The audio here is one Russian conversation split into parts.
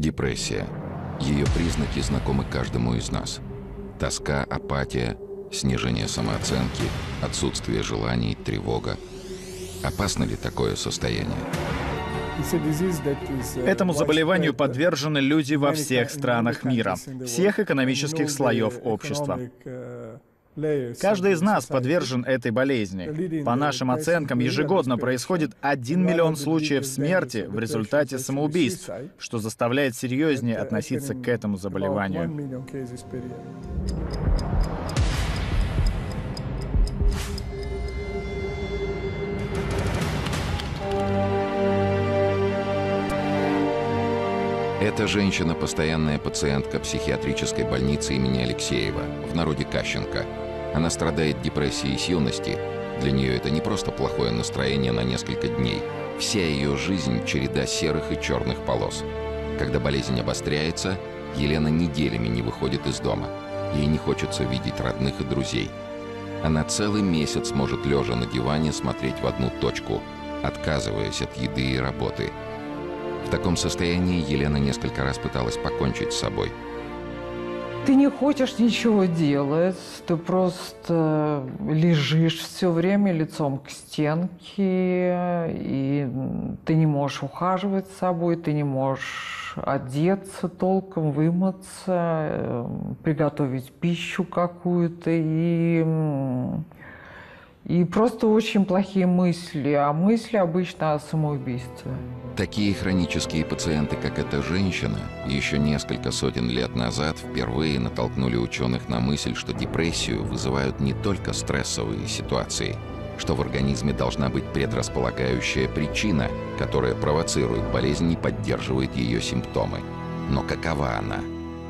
Депрессия. Ее признаки знакомы каждому из нас. Тоска, апатия, снижение самооценки, отсутствие желаний, тревога. Опасно ли такое состояние? Этому заболеванию подвержены люди во всех странах мира, всех экономических слоев общества. Каждый из нас подвержен этой болезни. По нашим оценкам, ежегодно происходит 1 миллион случаев смерти в результате самоубийств, что заставляет серьезнее относиться к этому заболеванию. Эта женщина – постоянная пациентка психиатрической больницы имени Алексеева, в народе Кащенко. Она страдает депрессией с юности. Для нее это не просто плохое настроение на несколько дней. Вся ее жизнь – череда серых и черных полос. Когда болезнь обостряется, Елена неделями не выходит из дома. Ей не хочется видеть родных и друзей. Она целый месяц может, лежа на диване, смотреть в одну точку, отказываясь от еды и работы. В таком состоянии Елена несколько раз пыталась покончить с собой. Ты не хочешь ничего делать, ты просто лежишь все время лицом к стенке, и ты не можешь ухаживать за собой, ты не можешь одеться толком, вымыться, приготовить пищу какую-то, и просто очень плохие мысли, а мысли обычно о самоубийстве. Такие хронические пациенты, как эта женщина, еще несколько сотен лет назад впервые натолкнули ученых на мысль, что депрессию вызывают не только стрессовые ситуации, что в организме должна быть предрасполагающая причина, которая провоцирует болезнь и поддерживает ее симптомы. Но какова она?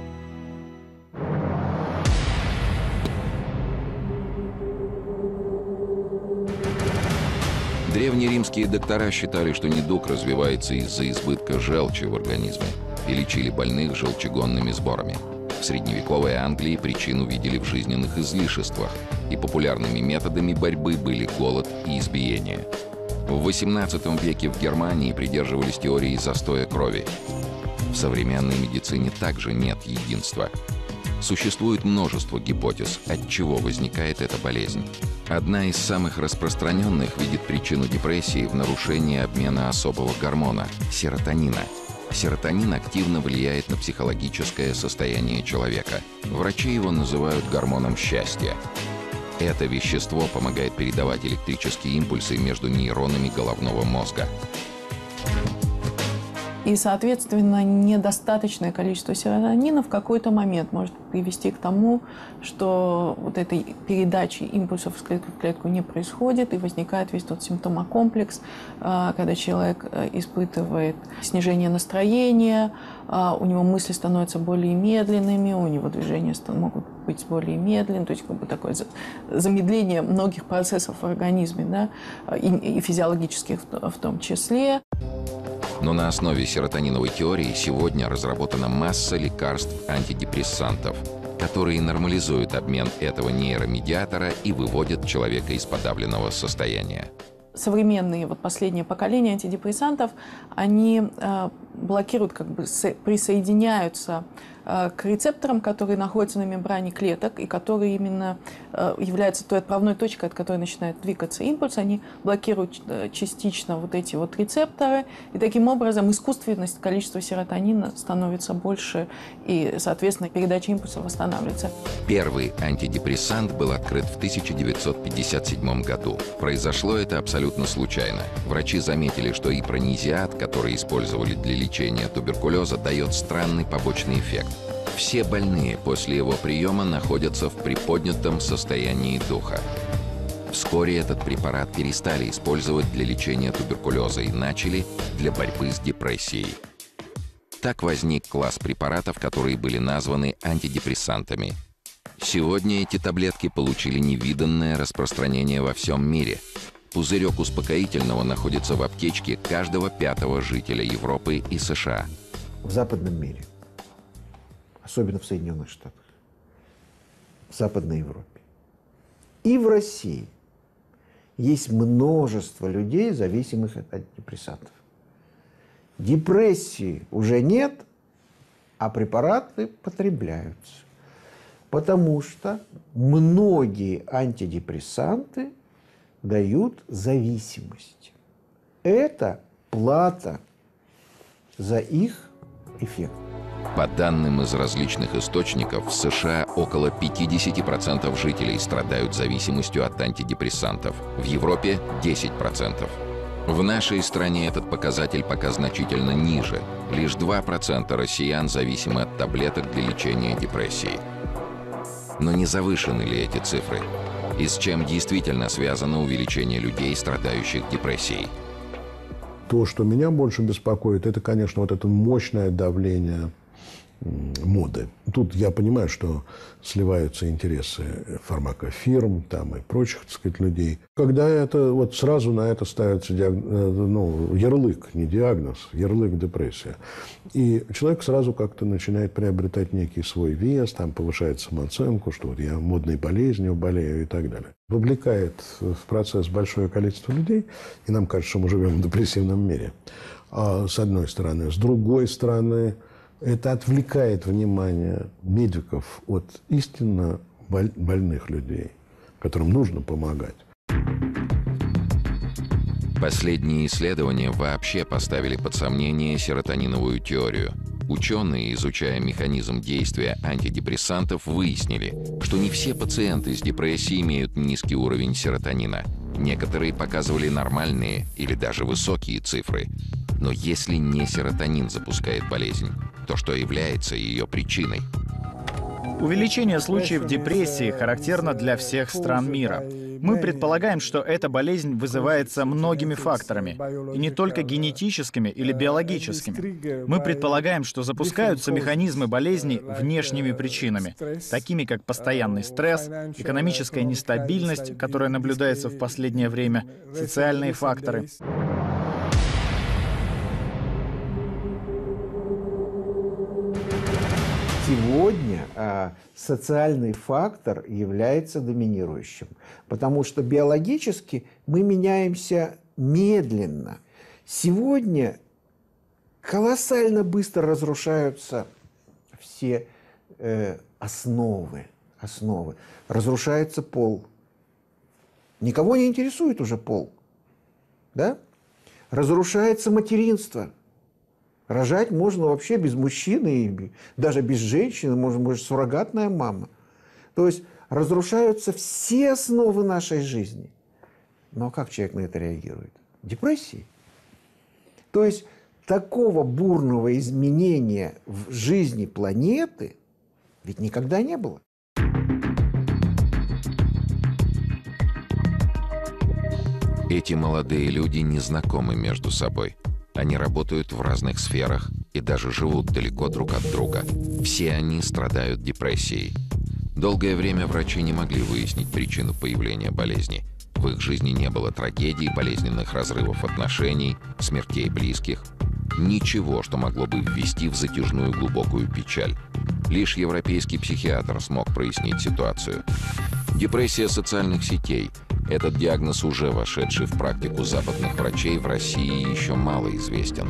Древнеримские доктора считали, что недуг развивается из-за избытка желчи в организме и лечили больных желчегонными сборами. В средневековой Англии причину видели в жизненных излишествах, и популярными методами борьбы были голод и избиение. В XVIII веке в Германии придерживались теории застоя крови. В современной медицине также нет единства. Существует множество гипотез, от чего возникает эта болезнь. Одна из самых распространенных видит причину депрессии в нарушении обмена особого гормона – серотонина. Серотонин активно влияет на психологическое состояние человека. Врачи его называют гормоном счастья. Это вещество помогает передавать электрические импульсы между нейронами головного мозга. И, соответственно, недостаточное количество серотонина в какой-то момент может привести к тому, что вот этой передачи импульсов из клетки в клетку не происходит, и возникает весь тот симптомокомплекс, когда человек испытывает снижение настроения, у него мысли становятся более медленными, у него движения могут быть более медленными, то есть как бы такое замедление многих процессов в организме, да, и физиологических в том числе. Но на основе серотониновой теории сегодня разработана масса лекарств-антидепрессантов, которые нормализуют обмен этого нейромедиатора и выводят человека из подавленного состояния. Современные, вот последнее поколение антидепрессантов, они блокируют, как бы присоединяются к рецепторам, которые находятся на мембране клеток и которые именно являются той отправной точкой, от которой начинает двигаться импульс. Они блокируют частично вот эти вот рецепторы, и таким образом искусственность количества серотонина становится больше, и, соответственно, передача импульса восстанавливается. Первый антидепрессант был открыт в 1957 году. Произошло это абсолютно случайно. Врачи заметили, что ипронизиат, который использовали для лечения туберкулеза, дает странный побочный эффект. Все больные после его приема находятся в приподнятом состоянии духа. Вскоре этот препарат перестали использовать для лечения туберкулеза и начали для борьбы с депрессией. Так возник класс препаратов, которые были названы антидепрессантами. Сегодня эти таблетки получили невиданное распространение во всем мире. Пузырек успокоительного находится в аптечке каждого 5-го жителя Европы и США. В западном мире, особенно в Соединенных Штатах, в Западной Европе и в России есть множество людей, зависимых от антидепрессантов. Депрессии уже нет, а препараты потребляются. Потому что многие антидепрессанты дают зависимость. Это плата за их эффект. По данным из различных источников, в США около 50% жителей страдают зависимостью от антидепрессантов. В Европе 10%. В нашей стране этот показатель пока значительно ниже. Лишь 2% россиян зависимы от таблеток для лечения депрессии. Но не завышены ли эти цифры? И с чем действительно связано увеличение людей, страдающих депрессией? То, что меня больше беспокоит, это, конечно, вот это мощное давление моды. Тут я понимаю, что сливаются интересы фармакофирм там, и прочих, так сказать, людей. Когда это вот сразу на это ставится ярлык, не диагноз, ярлык депрессия. И человек сразу как-то начинает приобретать некий свой вес, там повышает самооценку, что вот я модной болезнью болею и так далее. Вовлекает в процесс большое количество людей, и нам кажется, что мы живем в депрессивном мире. С одной стороны. С другой стороны, это отвлекает внимание медиков от истинно больных людей, которым нужно помогать. Последние исследования вообще поставили под сомнение серотониновую теорию. Ученые, изучая механизм действия антидепрессантов, выяснили, что не все пациенты с депрессией имеют низкий уровень серотонина. Некоторые показывали нормальные или даже высокие цифры. Но если не серотонин запускает болезнь, то что является ее причиной? Увеличение случаев депрессии характерно для всех стран мира. Мы предполагаем, что эта болезнь вызывается многими факторами, и не только генетическими или биологическими. Мы предполагаем, что запускаются механизмы болезни внешними причинами, такими как постоянный стресс, экономическая нестабильность, которая наблюдается в последнее время, социальные факторы. Сегодня социальный фактор является доминирующим, потому что биологически мы меняемся медленно. Сегодня колоссально быстро разрушаются все основы. Разрушается пол. Никого не интересует уже пол. Да? Разрушается материнство. Рожать можно вообще без мужчины, даже без женщины, может суррогатная мама. То есть разрушаются все основы нашей жизни. Но как человек на это реагирует? Депрессией. То есть такого бурного изменения в жизни планеты ведь никогда не было. Эти молодые люди не знакомы между собой. Они работают в разных сферах и даже живут далеко друг от друга. Все они страдают депрессией. Долгое время врачи не могли выяснить причину появления болезни. В их жизни не было трагедий, болезненных разрывов отношений, смертей близких. Ничего, что могло бы ввести в затяжную глубокую печаль. Лишь европейский психиатр смог прояснить ситуацию. Депрессия социальных сетей. Этот диагноз, уже вошедший в практику западных врачей, в России еще мало известен.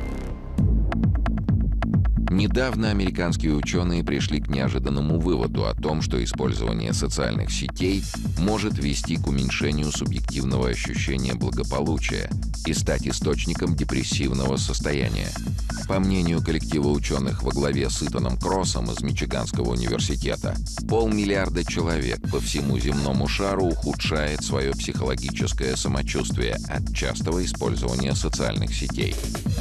Недавно американские ученые пришли к неожиданному выводу о том, что использование социальных сетей может вести к уменьшению субъективного ощущения благополучия и стать источником депрессивного состояния. По мнению коллектива ученых во главе с Итаном Кроссом из Мичиганского университета, 500 миллиарда человек по всему земному шару ухудшает свое психологическое самочувствие от частого использования социальных сетей.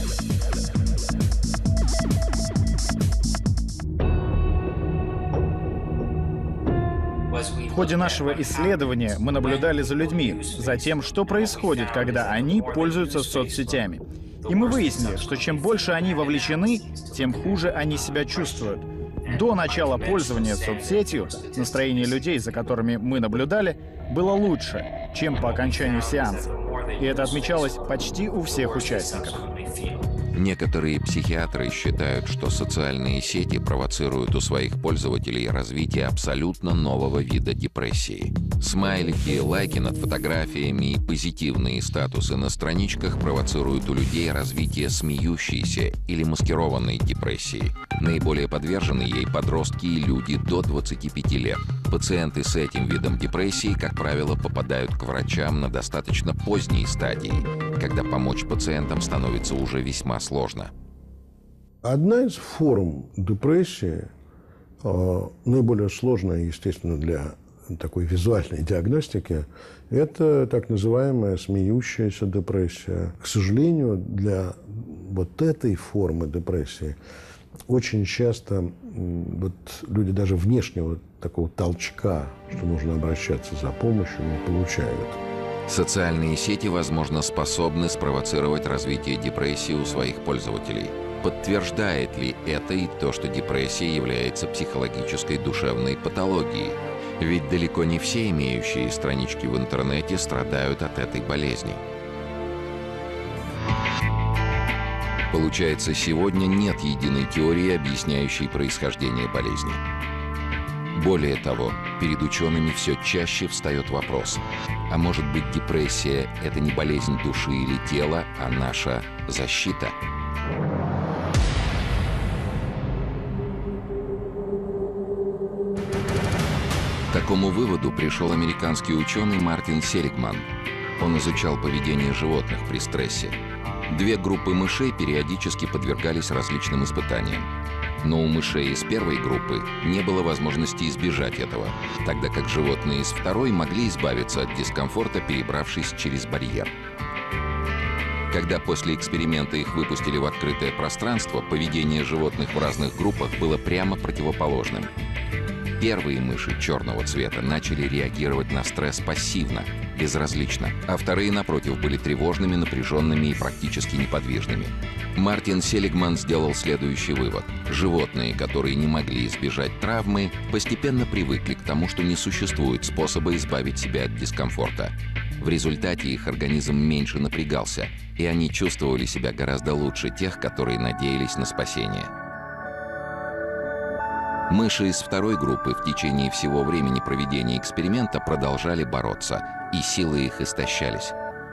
В ходе нашего исследования мы наблюдали за людьми, за тем, что происходит, когда они пользуются соцсетями. И мы выяснили, что чем больше они вовлечены, тем хуже они себя чувствуют. До начала пользования соцсетью настроение людей, за которыми мы наблюдали, было лучше, чем по окончанию сеанса. И это отмечалось почти у всех участников. Некоторые психиатры считают, что социальные сети провоцируют у своих пользователей развитие абсолютно нового вида депрессии. Смайлики, лайки над фотографиями и позитивные статусы на страничках провоцируют у людей развитие смеющейся или маскированной депрессии. Наиболее подвержены ей подростки и люди до 25 лет. Пациенты с этим видом депрессии, как правило, попадают к врачам на достаточно поздней стадии, когда помочь пациентам становится уже весьма сложно. Одна из форм депрессии, наиболее сложная, естественно, для такой визуальной диагностики, это так называемая смеющаяся депрессия. К сожалению, для вот этой формы депрессии очень часто вот люди даже внешнего такого толчка, что нужно обращаться за помощью, не получают. Социальные сети, возможно, способны спровоцировать развитие депрессии у своих пользователей. Подтверждает ли это и то, что депрессия является психологической душевной патологией? Ведь далеко не все имеющие странички в интернете страдают от этой болезни. Получается, сегодня нет единой теории, объясняющей происхождение болезни. Более того, перед учеными все чаще встает вопрос: а может быть, депрессия – это не болезнь души или тела, а наша защита? К такому выводу пришел американский ученый Мартин Селигман. Он изучал поведение животных при стрессе. Две группы мышей периодически подвергались различным испытаниям. Но у мышей из первой группы не было возможности избежать этого, тогда как животные из второй могли избавиться от дискомфорта, перебравшись через барьер. Когда после эксперимента их выпустили в открытое пространство, поведение животных в разных группах было прямо противоположным. Первые мыши черного цвета начали реагировать на стресс пассивно, безразлично, а вторые, напротив, были тревожными, напряженными и практически неподвижными. Мартин Селигман сделал следующий вывод. Животные, которые не могли избежать травмы, постепенно привыкли к тому, что не существует способа избавить себя от дискомфорта. В результате их организм меньше напрягался, и они чувствовали себя гораздо лучше тех, которые надеялись на спасение. Мыши из второй группы в течение всего времени проведения эксперимента продолжали бороться, и силы их истощались.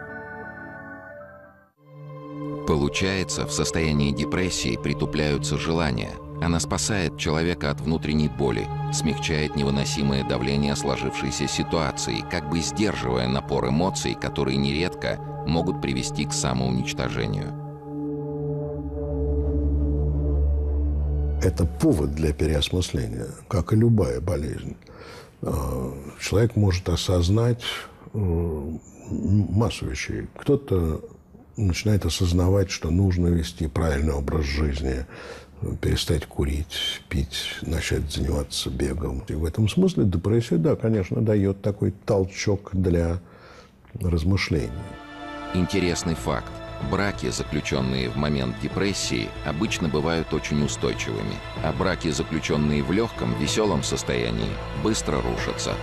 Получается, в состоянии депрессии притупляются желания. Она спасает человека от внутренней боли, смягчает невыносимое давление сложившейся ситуации, как бы сдерживая напор эмоций, которые нередко могут привести к самоуничтожению. Это повод для переосмысления, как и любая болезнь. Человек может осознать массу вещей. Кто-то начинает осознавать, что нужно вести правильный образ жизни, перестать курить, пить, начать заниматься бегом. И в этом смысле депрессия, да, конечно, дает такой толчок для размышлений. Интересный факт. Браки, заключенные в момент депрессии, обычно бывают очень устойчивыми, а браки, заключенные в легком, веселом состоянии, быстро рушатся.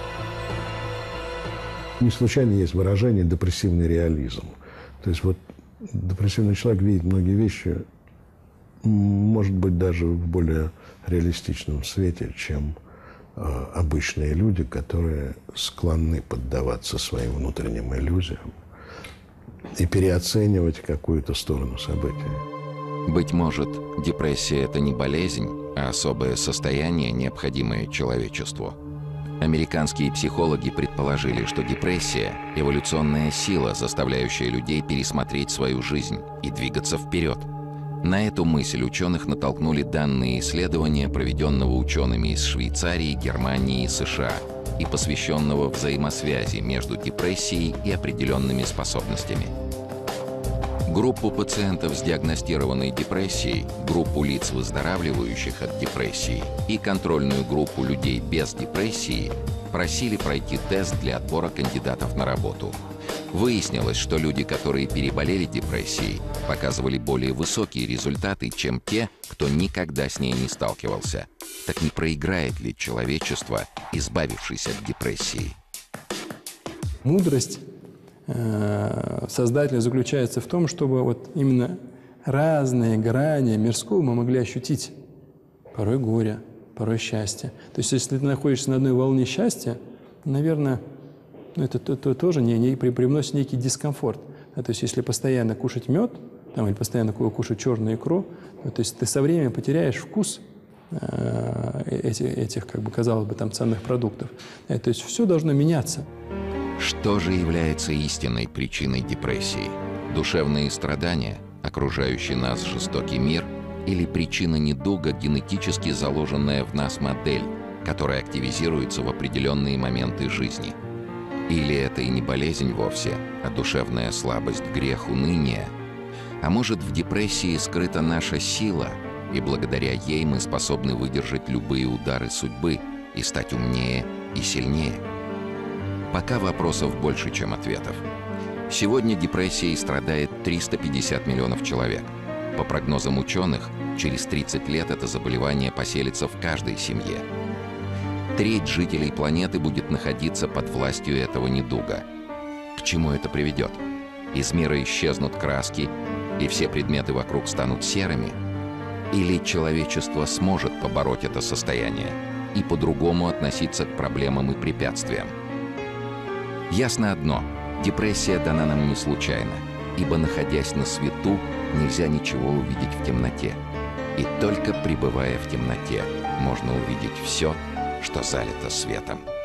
Не случайно есть выражение «депрессивный реализм». То есть вот депрессивный человек видит многие вещи, может быть, даже в более реалистичном свете, чем обычные люди, которые склонны поддаваться своим внутренним иллюзиям и переоценивать какую-то сторону событий. Быть может, депрессия – это не болезнь, а особое состояние, необходимое человечеству. Американские психологи предположили, что депрессия – эволюционная сила, заставляющая людей пересмотреть свою жизнь и двигаться вперед. На эту мысль ученых натолкнули данные исследования, проведенного учеными из Швейцарии, Германии и США, и посвященного взаимосвязи между депрессией и определенными способностями. Группу пациентов с диагностированной депрессией, группу лиц, выздоравливающих от депрессии, и контрольную группу людей без депрессии просили пройти тест для отбора кандидатов на работу. Выяснилось, что люди, которые переболели депрессией, показывали более высокие результаты, чем те, кто никогда с ней не сталкивался. Так не проиграет ли человечество, избавившись от депрессии? Мудрость создателя заключается в том, чтобы вот именно разные грани мирского мы могли ощутить. Порой горе, порой счастье. То есть если ты находишься на одной волне счастья, наверное, это тоже привносит некий дискомфорт. То есть если постоянно кушать мед, или постоянно кушать черную икру, то есть ты со временем потеряешь вкус этих, как бы, казалось бы, там, ценных продуктов. То есть все должно меняться. Что же является истинной причиной депрессии? Душевные страдания, окружающий нас жестокий мир, или причина недуга, генетически заложенная в нас модель, которая активизируется в определенные моменты жизни? Или это и не болезнь вовсе, а душевная слабость, грех, уныние? А может, в депрессии скрыта наша сила, и благодаря ей мы способны выдержать любые удары судьбы и стать умнее и сильнее? Пока вопросов больше, чем ответов. Сегодня депрессией страдает 350 миллионов человек. По прогнозам ученых, через 30 лет это заболевание поселится в каждой семье. Треть жителей планеты будет находиться под властью этого недуга. К чему это приведет? Из мира исчезнут краски, и все предметы вокруг станут серыми? Или человечество сможет побороть это состояние и по-другому относиться к проблемам и препятствиям? Ясно одно – депрессия дана нам не случайно, ибо, находясь на свету, нельзя ничего увидеть в темноте. И только пребывая в темноте, можно увидеть все, что залито светом.